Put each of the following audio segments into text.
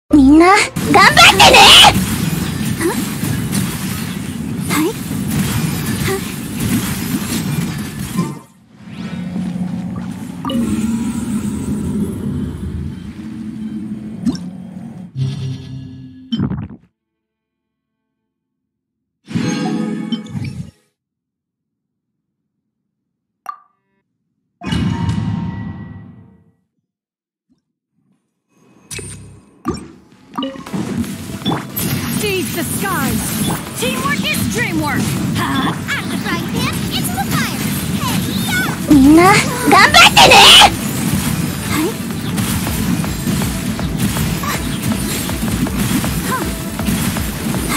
みんな、頑張ってね。はい。 Seize the skies! Teamwork is dreamwork! I'm the frying pan, it's the fire! Hey, yeah! みんな、頑張ってね。はい。はい。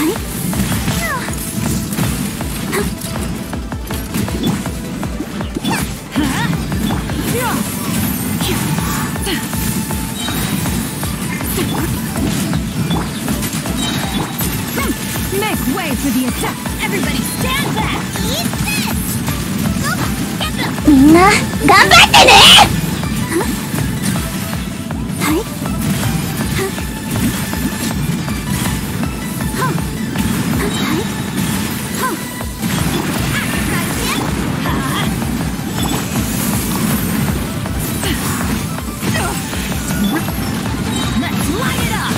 Make way for the attack! Everybody stand back! Eat this! Nova, get them! みんな、頑張ってね。はい。 Let's light it up!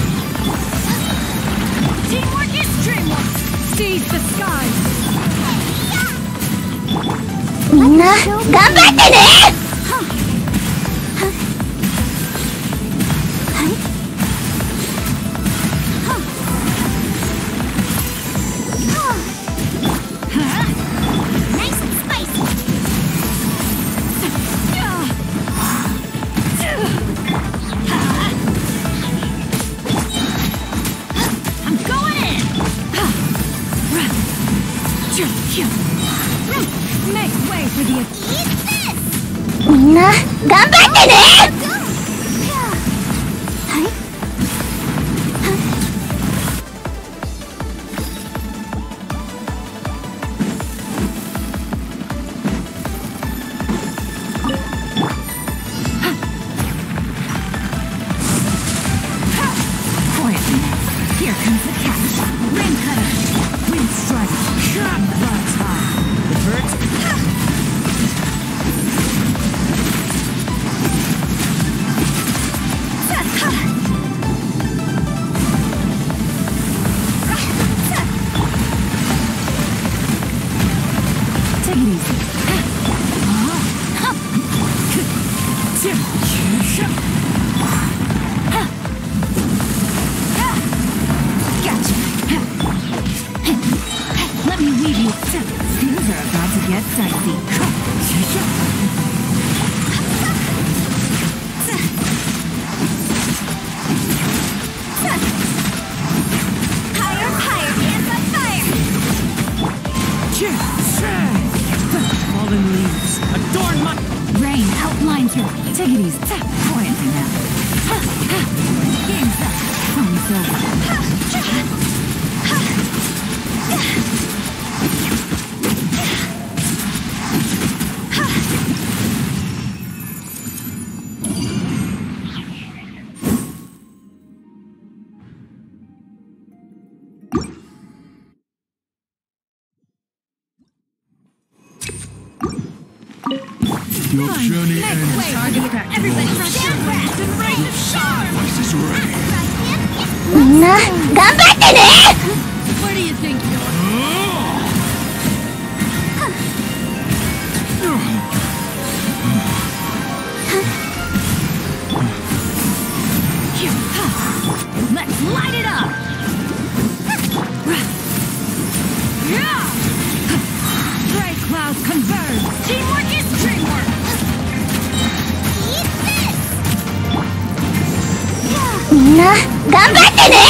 Teamwork is dreamwork! Seize the skies! みんな、頑張ってね。 Nice and spicy! I'm going in! Make way for the attack! Eat this! みんな、頑張ってね。はい。 Poison! Here comes the catch! Rain cutter! Wind strike! Shock blast! The birds! Take it easy. Gotcha. Let me leave you. Things are about to get dicey. Higher, higher, hands on fire! Fallen leaves adorn my... Rain outlines your. Take it easy. Quietly now. Game's up. Song's over. Your journey Make ends. way for the attack. Everybody stand back and rain the shower. This is right. Frying pan, it's みんな、頑張ってね。 Where do you think you're going? Let's light it up! Gray clouds converge! Teamwork is dreamwork! eat this! みんな、頑張ってね。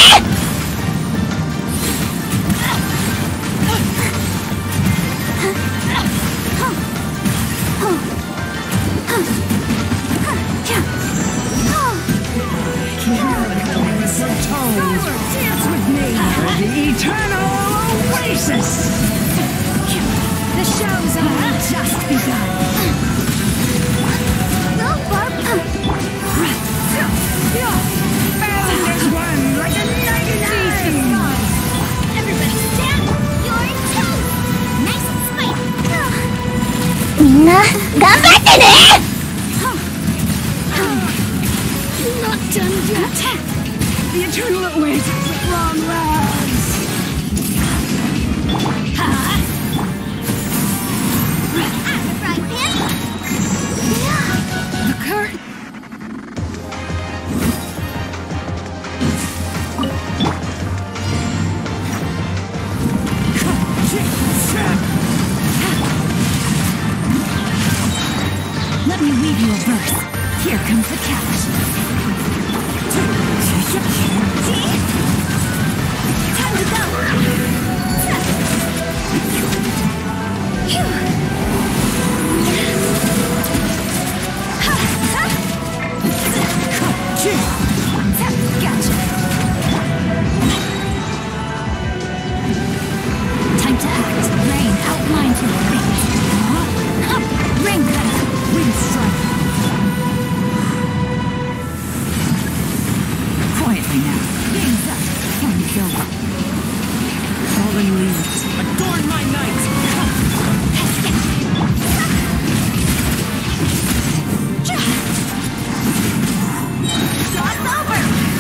Dance with me! The eternal oasis! The show's only just begun! So far, And there's one The eternal awaits with long legs. At the frying pan. The curtain. Let me weave you a verse. Here comes the catch. Time to go. Gotcha. Time to act. Rain outlines your fate. Ring cutter. Wind strike. Quietly now. Game's up. Time to go. Fallen leaves, adorn my night! Show's over.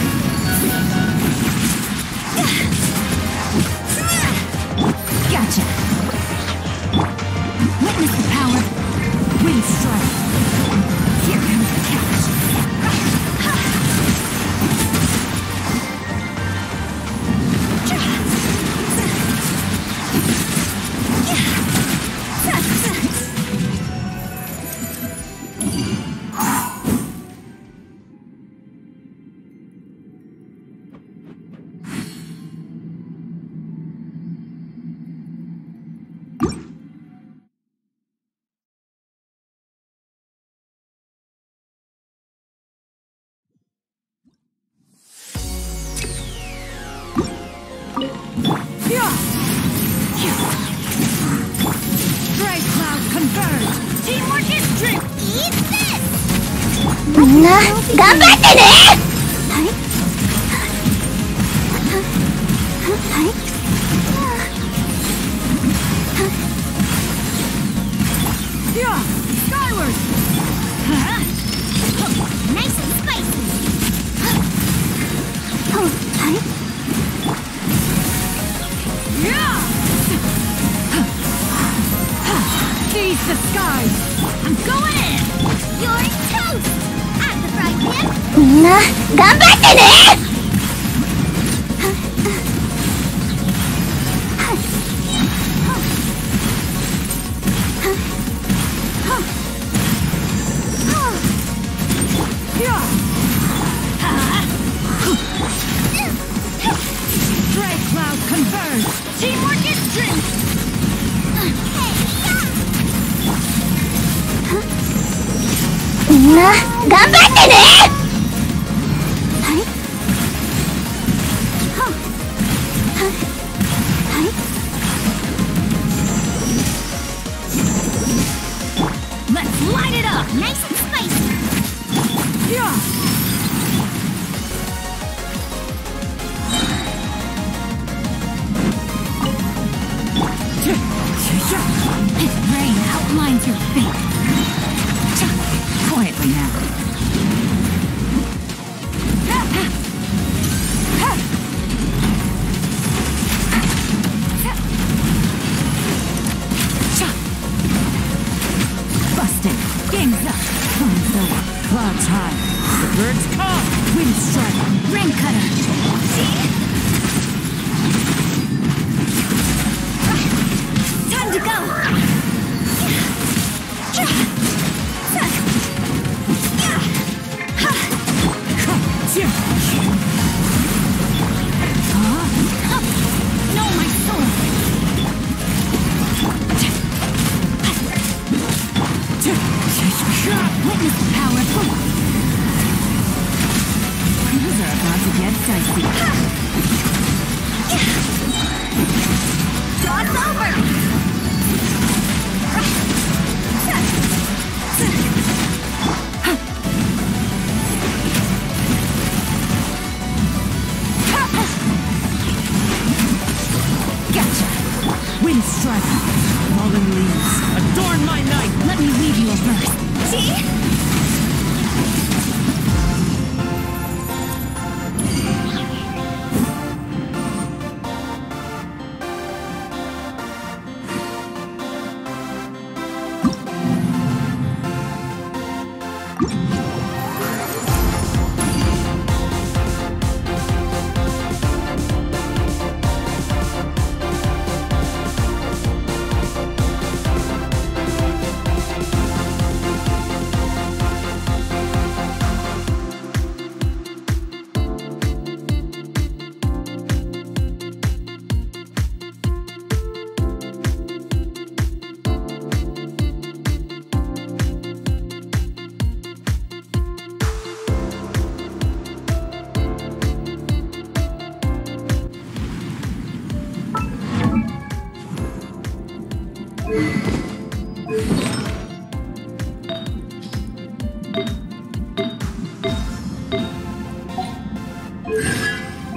Gotcha. Witness the power. Wind strike. Here comes the catch. Stray cloud converge. Teamwork is dream. Eat this. みんな頑張ってね。はいはい。 Yeah, skyward. Nice and spicy. はい。 Yeah. Seize the skies. I'm going in. You're toast. At the frying pan. みんな頑張ってね。 Yeah. Stray cloud converge. Teamwork is dream. みんな頑張ってね。はいはい。 Let's light it up. Nice and spicy. Yeah. Rain outlines your fate. Quietly now. Busted. Game's up. Time's over. Clouds high. The birds come! Wind strike. Rain cutter. Time to go.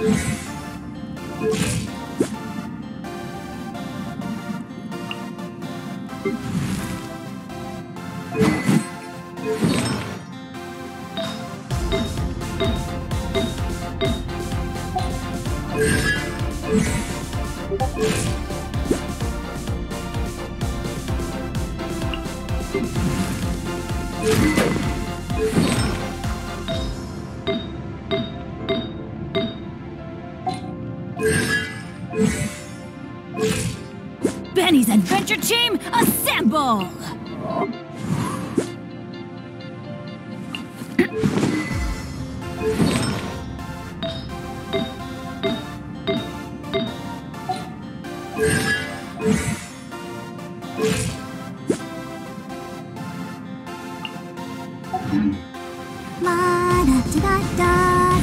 Benny's Adventure Team, assemble! Ma da da da.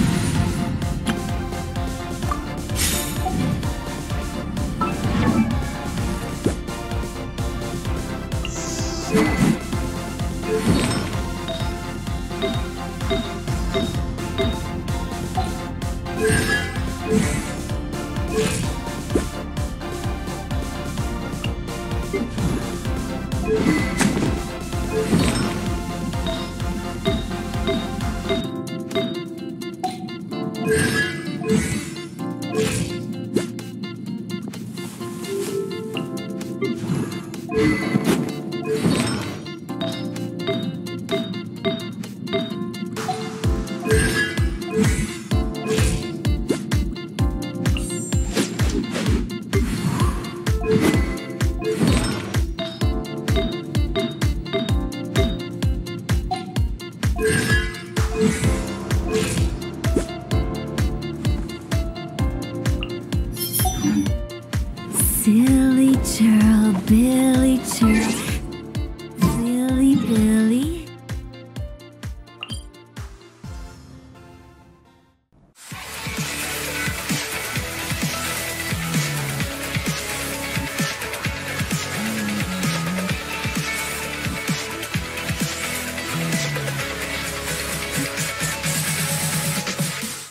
Silly churl.